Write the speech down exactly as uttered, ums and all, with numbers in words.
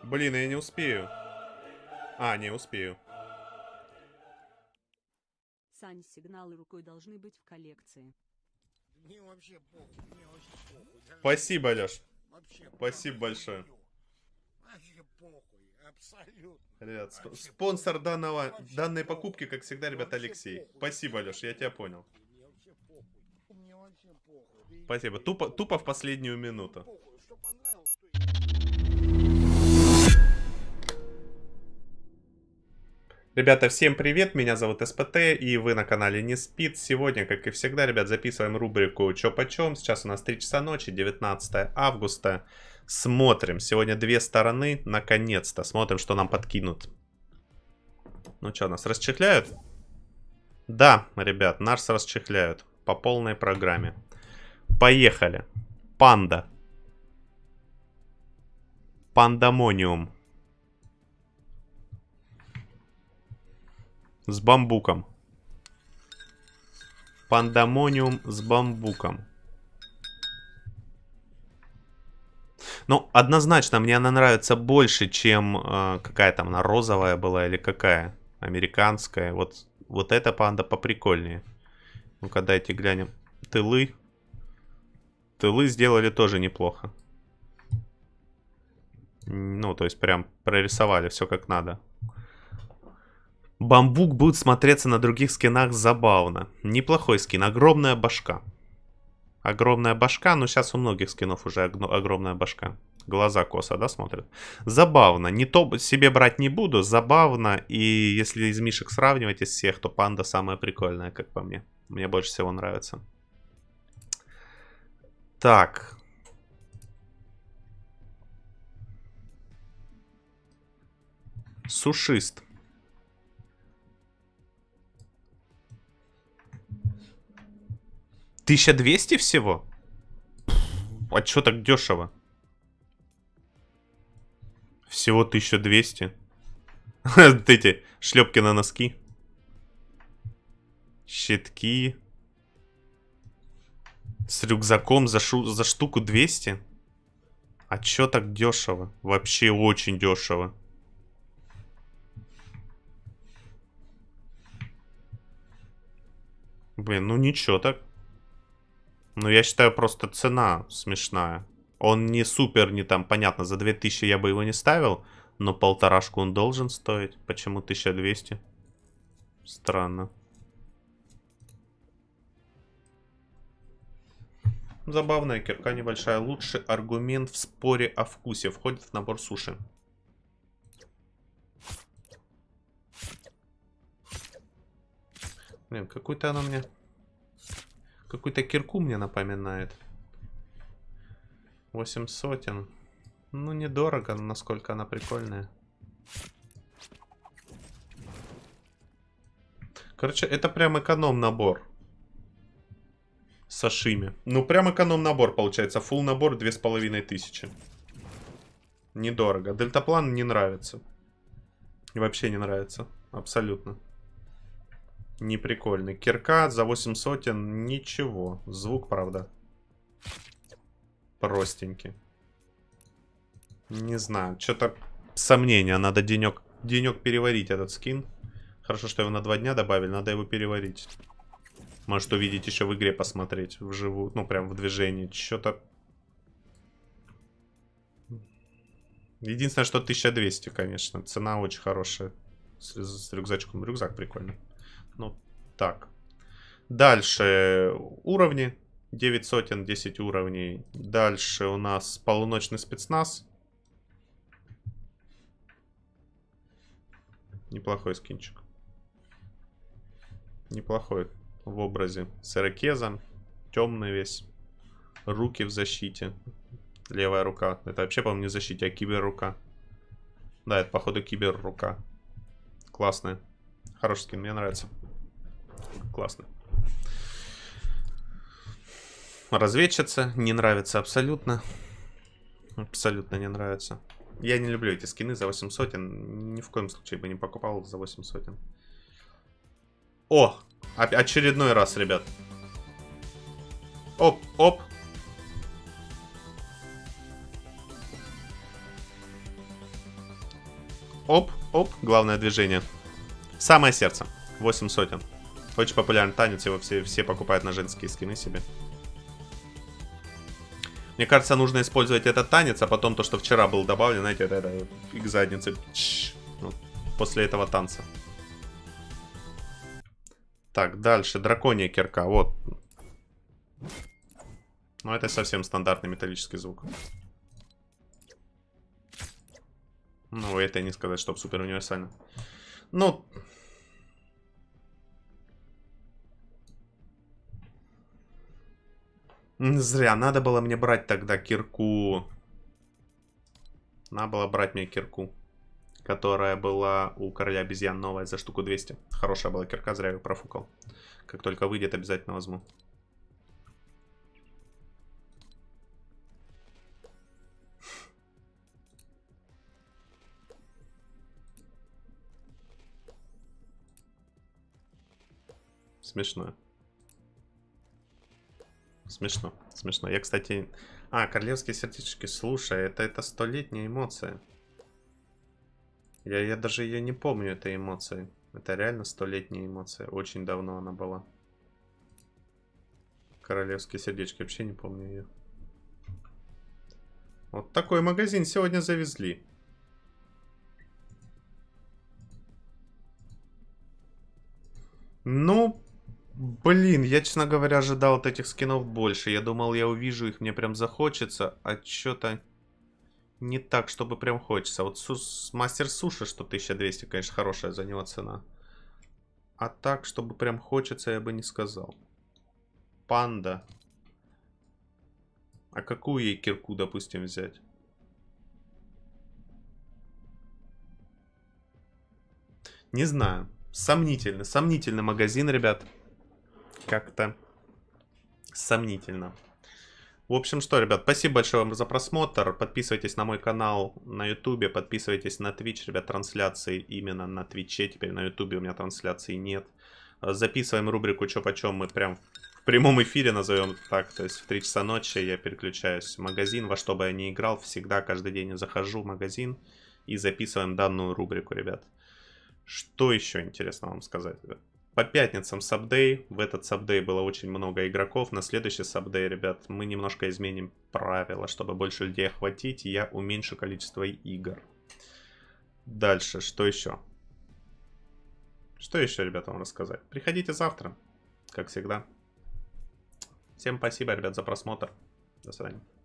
Блин, я не успею. А, не успею. Сань, сигналы рукой должны быть в коллекции. Мне вообще похуй, мне вообще похуй. Даже Спасибо, Лёш. вообще Спасибо похуй. большое. Вообще похуй, абсолютно. Ребят, сп- Вообще спонсор похуй. данного, Вообще данной похуй. покупки, как всегда, ребят, Вообще Алексей. похуй. Спасибо, Лёш, я тебя понял. Мне вообще похуй. Мне вообще похуй. Да иди Спасибо. ты, Тупо, похуй. тупо в последнюю минуту. Похуй, что понравилось, то и- Ребята, всем привет, меня зовут СПТ, и вы на канале Не Спит. Сегодня, как и всегда, ребят, записываем рубрику «Чё почём?». Сейчас у нас три часа ночи, девятнадцатое августа. Смотрим, сегодня две стороны, наконец-то. Смотрим, что нам подкинут. Ну что, нас расчехляют? Да, ребят, нас расчехляют по полной программе. Поехали. Панда. Пандамониум. С бамбуком. Пандамониум с бамбуком. Ну, однозначно, мне она нравится больше, чем э, какая там она, розовая была или какая. Американская. Вот, вот эта панда поприкольнее. Ну-ка, дайте глянем. Тылы. Тылы сделали тоже неплохо. Ну, то есть прям прорисовали все как надо. Бамбук будет смотреться на других скинах забавно. Неплохой скин. Огромная башка. Огромная башка. Ну, сейчас у многих скинов уже огромная башка. Глаза косо, да, смотрят? Забавно. Не то себе брать не буду. Забавно. И если из мишек сравнивать из всех, то панда самая прикольная, как по мне. Мне больше всего нравится. Так. Сушист. тысяча двести всего? А чё так дешево? Всего тысяча двести. Эти шлепки на носки. Щитки. С рюкзаком за, шу за штуку двести? А чё так дешево? Вообще очень дешево. Блин, ну ничего так. Ну, я считаю, просто цена смешная. Он не супер, не там, понятно, за две тысячи я бы его не ставил, но полторашку он должен стоить. Почему тысяча двести? Странно. Забавная кирка небольшая. Лучший аргумент в споре о вкусе. Входит в набор суши. Блин, какую-то она мне... Какую-то кирку мне напоминает. восемь сотен. Ну, недорого, насколько она прикольная. Короче, это прям эконом-набор. Сашими. Ну, прям эконом-набор получается. Фулл набор две с половиной тысячи. Недорого. Дельтаплан не нравится. И вообще не нравится. Абсолютно. Не прикольный. Кирка за восемь сотен. Ничего. Звук, правда. Простенький. Не знаю. Что-то сомнения. Надо денек, денек переварить этот скин. Хорошо, что его на два дня добавили. Надо его переварить. Может увидеть еще в игре, посмотреть вживую. Ну, прям в движении. Что-то... Единственное, что тысяча двести, конечно. Цена очень хорошая. С, с рюкзачком. Рюкзак прикольный. Ну, так. Дальше уровни. девять сотен, десять уровней. Дальше у нас полуночный спецназ. Неплохой скинчик. Неплохой в образе. С ирокезом. Темный весь. Руки в защите. Левая рука. Это вообще, по-моему, не в защите, а киберрука. Да, это, походу, киберрука. Классная. Хороший скин, мне нравится. Классно. Разведчица. Не нравится абсолютно. Абсолютно не нравится. Я не люблю эти скины за восемь сотен. Ни в коем случае бы не покупал за восемь сотен. О! Очередной раз, ребят. Оп, оп. Оп, оп, главное движение. Самое сердце. восемь сотен. Очень популярный танец, его все, все покупают на женские скины себе. Мне кажется, нужно использовать этот танец, а потом то, что вчера был добавлен, знаете, это, это фиг задницы. Вот, после этого танца. Так, дальше. Драконья кирка. Вот. Ну, это совсем стандартный металлический звук. Ну, это не сказать, что супер универсально. Ну... Зря. Надо было мне брать тогда кирку. Надо было брать мне кирку. Которая была у короля обезьян новая за штуку двести. Хорошая была кирка, зря ее профукал. Как только выйдет, обязательно возьму. Смешно. Смешно, смешно. Я, кстати... А, королевские сердечки. Слушай, это, это столетняя эмоция. Я, я даже ее не помню, этой эмоции. Это реально столетняя эмоция. Очень давно она была. Королевские сердечки. Вообще не помню ее. Вот такой магазин сегодня завезли. Ну... Блин, я, честно говоря, ожидал от этих скинов больше. Я думал, я увижу их, мне прям захочется. А что-то не так, чтобы прям хочется. Вот сус... мастер суши, что тысяча двести, конечно, хорошая за него цена. А так, чтобы прям хочется, я бы не сказал. Панда. А какую ей кирку, допустим, взять? Не знаю. Сомнительно. Сомнительный магазин, ребят. Как-то сомнительно. В общем, что, ребят, спасибо большое вам за просмотр. Подписывайтесь на мой канал на ютубе, подписывайтесь на Twitch, ребят, трансляции именно на Твиче. Теперь на ютубе у меня трансляции нет. Записываем рубрику «Чё почем», мы прям в прямом эфире назовем так. То есть в три часа ночи я переключаюсь в магазин, во что бы я ни играл. Всегда, каждый день я захожу в магазин и записываем данную рубрику, ребят. Что еще интересно вам сказать, ребят? По пятницам сабдей. В этот сабдей было очень много игроков. На следующий сабдей, ребят, мы немножко изменим правила, чтобы больше людей охватить. И я уменьшу количество игр. Дальше, что еще? Что еще, ребята, вам рассказать? Приходите завтра, как всегда. Всем спасибо, ребят, за просмотр. До свидания.